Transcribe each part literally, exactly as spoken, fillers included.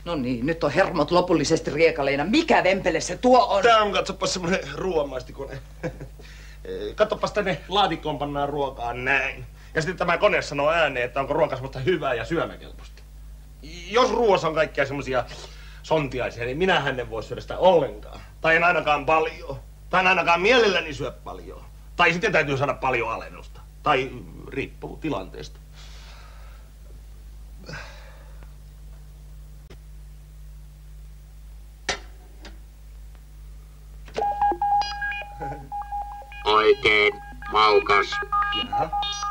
No niin, nyt on hermot lopullisesti riekaleina. Mikä vempele se tuo on? Tää on, katsopas, semmonen ruoanmaistikone. Katsopas, tänne laatikkoon pannaan ruokaa näin. Ja sitten tämä kone sanoo ääneen, että onko ruoka semmoista hyvää ja syömäkelpoista. Jos ruoassa on kaikkia semmoisia sontiaisia, niin minähän en voi syödä sitä ollenkaan. Tai en ainakaan paljon. Tai en ainakaan mielelläni syö paljon. Tai sitten täytyy saada paljon alennusta. Tai riippuu tilanteesta. Oikein maukas. Jaha.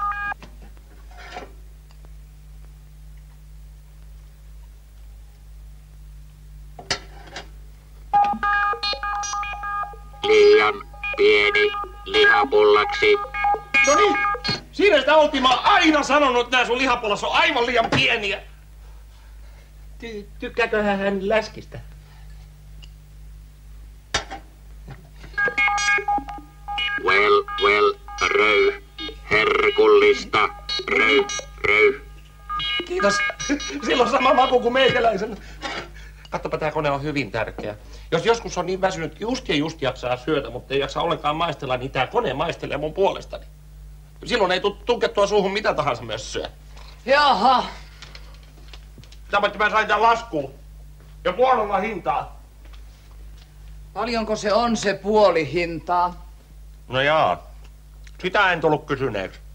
Liian pieni lihapullaksi. No niin, siinä sitä oltiin. Mä oon aina sanonut, että nää sun lihapullat on aivan liian pieniä. Ty- tykkääköhän hän läskistä? Well, well, röy. Herkullista. Röy, röy. Kiitos. Silloin sama maku kuin meikäläisen. Katsopa, tää kone on hyvin tärkeä. Jos joskus on niin väsynyt, just ja just jaksaa syödä, mutta ei jaksa ollenkaan maistella, niin tää kone maistelee mun puolestani. Silloin ei tule tunkettua suuhun mitä tahansa mössöä. Jaha. Tämä, että mä sain tän laskuun. Ja puolella hintaa. Paljonko se on se puoli hintaa? No jaa, sitä en tullut kysyneeksi.